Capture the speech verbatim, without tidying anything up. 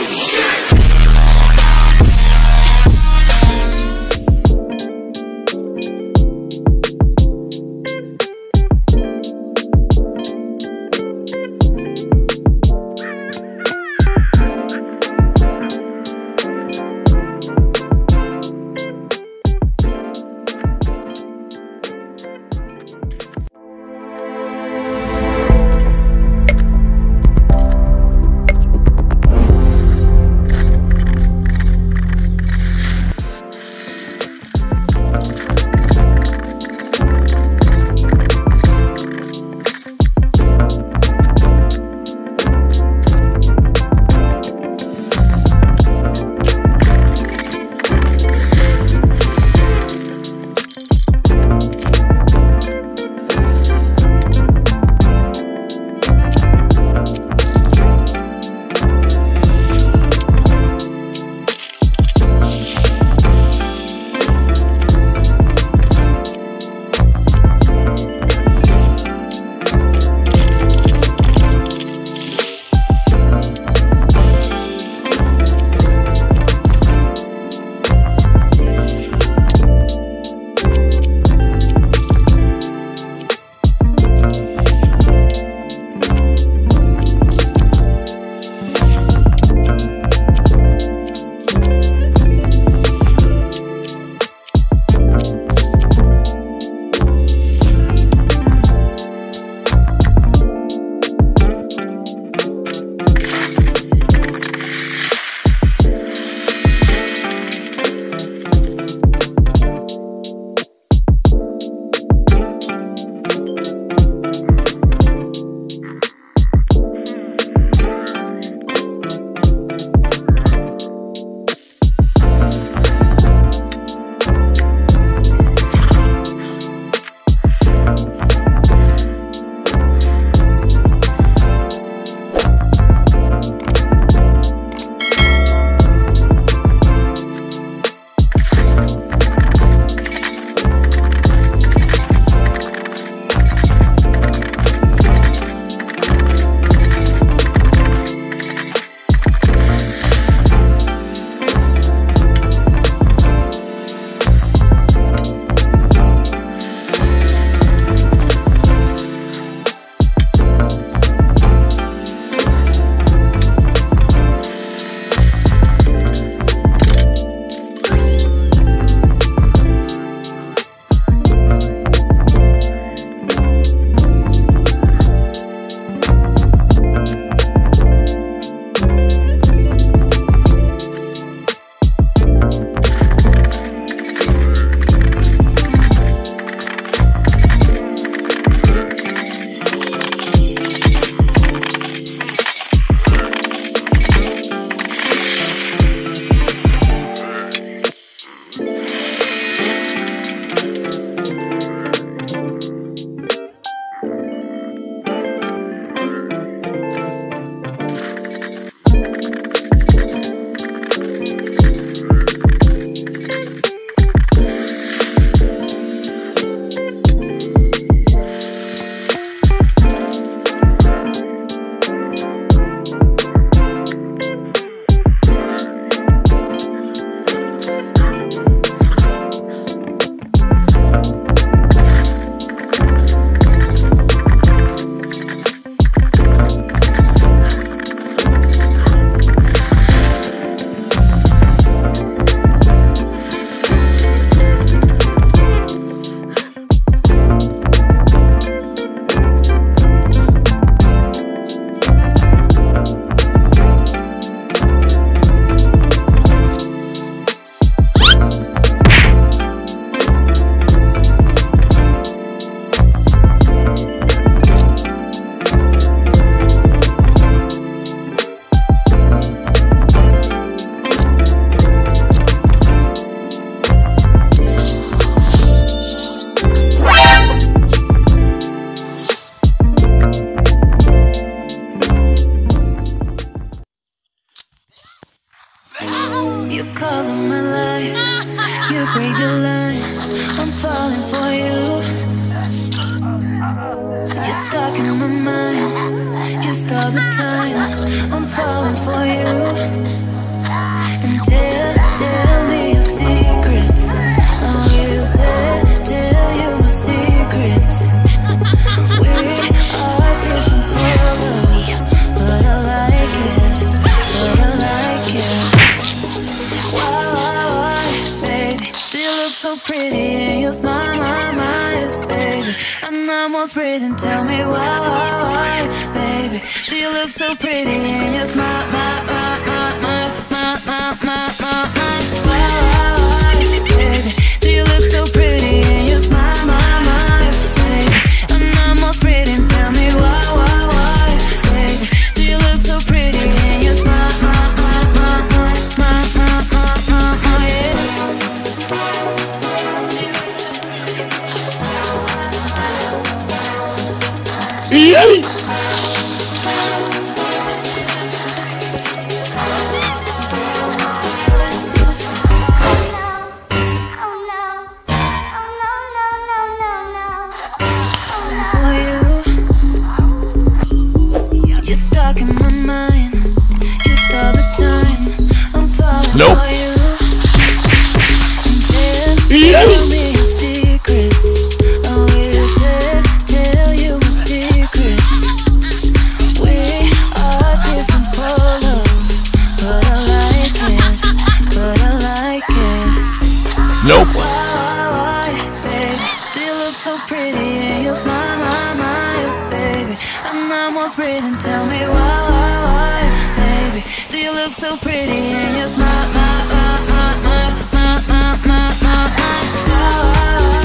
You call on my life, you break the line. I'm falling for you. You're stuck in my mind, just all the time. I'm falling for you. pretty and you smile, my mind, baby. I'm almost breathing, tell me why, why, why, baby. Do you look so pretty and you smile, my, my, my, my, my, my, my, my, my, why, why, why, baby. Do you look so pretty and you smile, my mind, baby. I'm almost breathing, tell me why, why, why, baby. Do you look so pretty and you smile, my, my, my, my, my, my, my, my, my, yeah. Yay! Nope. Tell me your secrets. I will tell, tell you my secrets. We are different polos, but I like it, but I like it. Nope. Why, why, why, baby? Do you look so pretty and you smile, my mind, baby? I'm almost breathing, tell me why, why, why, baby? Do you look so pretty and you smile, my, my, my, my, my, my, my, my, my, why, why, why?